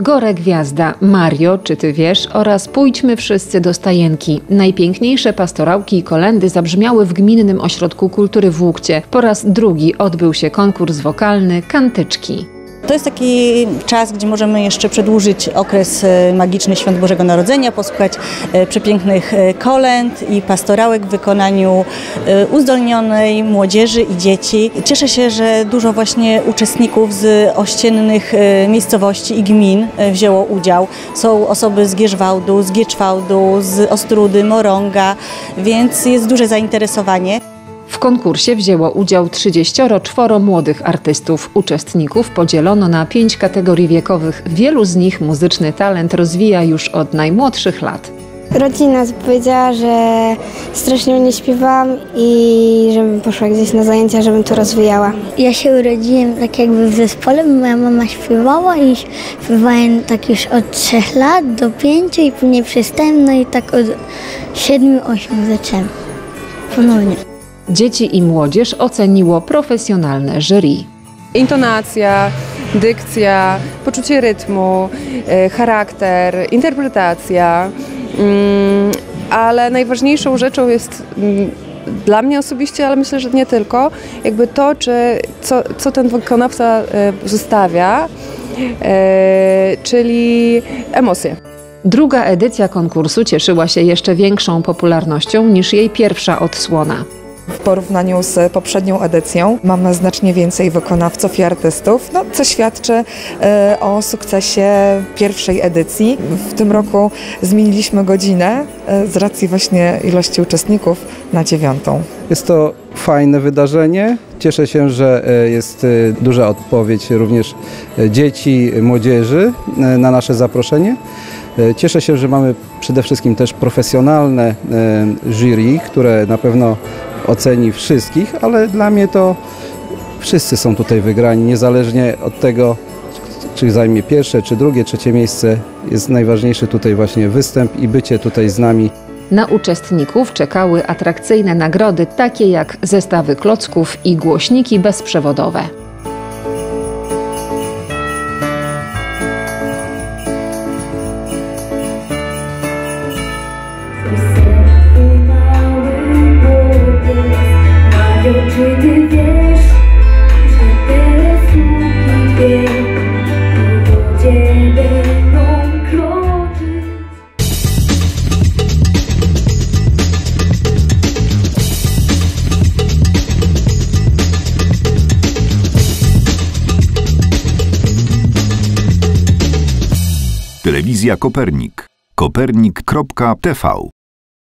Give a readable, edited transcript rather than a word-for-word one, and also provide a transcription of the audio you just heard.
Gore Gwiazda, Mario, czy ty wiesz, oraz Pójdźmy wszyscy do Stajenki. Najpiękniejsze pastorałki i kolędy zabrzmiały w Gminnym Ośrodku Kultury w Łukcie. Po raz drugi odbył się konkurs wokalny Kantyczki. To jest taki czas, gdzie możemy jeszcze przedłużyć okres magiczny Świąt Bożego Narodzenia, posłuchać przepięknych kolęd i pastorałek w wykonaniu uzdolnionej młodzieży i dzieci. Cieszę się, że dużo właśnie uczestników z ościennych miejscowości i gmin wzięło udział. Są osoby z Gierzwałdu, z Gieczwałdu, z Ostródy, Morąga, więc jest duże zainteresowanie. W konkursie wzięło udział 34 młodych artystów. Uczestników podzielono na 5 kategorii wiekowych. Wielu z nich muzyczny talent rozwija już od najmłodszych lat. Rodzina powiedziała, że strasznie nie śpiewam i żebym poszła gdzieś na zajęcia, żebym to rozwijała. Ja się urodziłem tak jakby w zespole, moja mama śpiewała i śpiewałem tak już od 3 lat do 5 i później przestałem, no i tak od 7-8 zacząłem ponownie. Dzieci i młodzież oceniło profesjonalne jury. Intonacja, dykcja, poczucie rytmu, charakter, interpretacja, ale najważniejszą rzeczą jest dla mnie osobiście, ale myślę, że nie tylko, jakby to, co ten wykonawca zostawia, czyli emocje. Druga edycja konkursu cieszyła się jeszcze większą popularnością niż jej pierwsza odsłona. W porównaniu z poprzednią edycją mamy znacznie więcej wykonawców i artystów, co świadczy o sukcesie pierwszej edycji. W tym roku zmieniliśmy godzinę z racji właśnie ilości uczestników na 9. Jest to fajne wydarzenie. Cieszę się, że jest duża odpowiedź również dzieci, młodzieży na nasze zaproszenie. Cieszę się, że mamy przede wszystkim też profesjonalne jury, które na pewno oceni wszystkich, ale dla mnie to wszyscy są tutaj wygrani, niezależnie od tego, czy zajmie pierwsze, czy drugie, trzecie miejsce. Jest najważniejszy tutaj właśnie występ i bycie tutaj z nami. Na uczestników czekały atrakcyjne nagrody, takie jak zestawy klocków i głośniki bezprzewodowe. Czy ty wiesz, że tyle sługi wie, po wodzie będą kroczyć? Telewizja Kopernik. Kopernik.tv